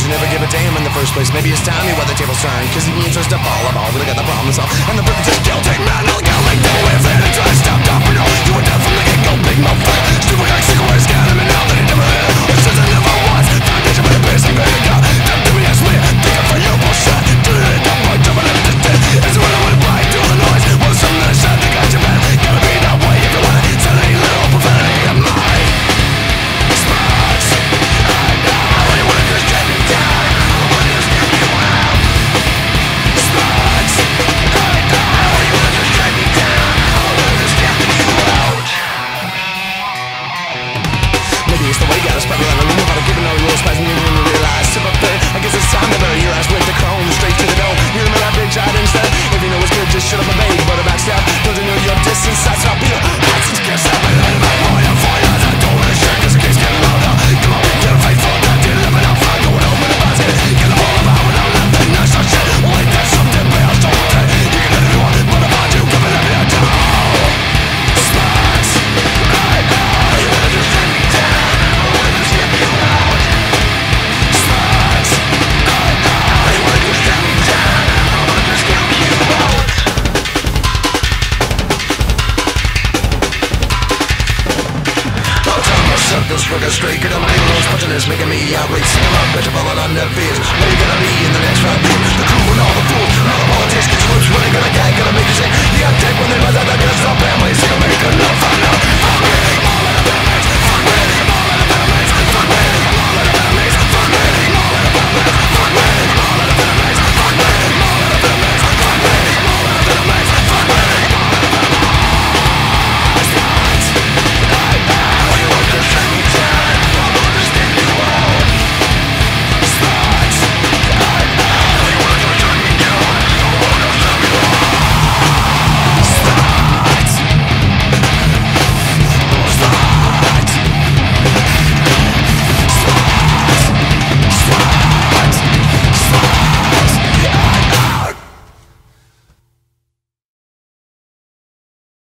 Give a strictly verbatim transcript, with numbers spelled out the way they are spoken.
you never give a damn in the first place. Maybe it's time you wear the tables turn, cause he means us to fall apart. We got the problem solved, and the purpose is guilty. Man, I'll go like no way. If they had tried to stop, not for no. You were dead from the get-go, big motherfucker. Stupid like cigarettes, got him, and now that he never had it says I never was. Foundation for the piercing, baby, God. Dump to me, that's me. Thinking for your bullshit. Doing it, dump, boy, jumping up this dick. It's when I went right through the noise. Well, something that I said, they got your back. Gotta be that way if you want it. Said any little profanity of mine. Sparks. I know you wanna just get me down. I wanna just get you out. Sparks. I know you wanna just get me down. I wanna just get you out. Maybe it's the way you gotta spread around. I don't know how to give it no rules. Spice me when you realize. Sip up there. I guess it's time to bury your ass with the chrome straight to the dome. You remember that big shot instead? If you know it's good, just shut up and bake. But a backstab, don't you know your distance? That's how be a hostage. Can't stop me, let me boy, I'm fire. I don't wanna share, cause it keeps getting louder. Come on, get a fight for that. Didn't live enough, I'm going home in a basket. Get them all about without nothing, that's not shit. Well, ain't that something, but I'll stop with it. You can let it on, but if I do, come and let me out down. Sparks, I know you wanna just take me down. I wanna just get you out. Sparks, I know you wanna just take me down. I wanna just get you out. I'll tell myself this fucking straight. Get on my nose, punching this, making me outrage. Singing my bitch, falling on their fears. Where you gonna be in the next five years? The crew and all the fools, all the politics, get your lips, when they gonna gag, gonna make you say, you got dick when they buzz out, they're gonna stop family, so you'll make enough, I know.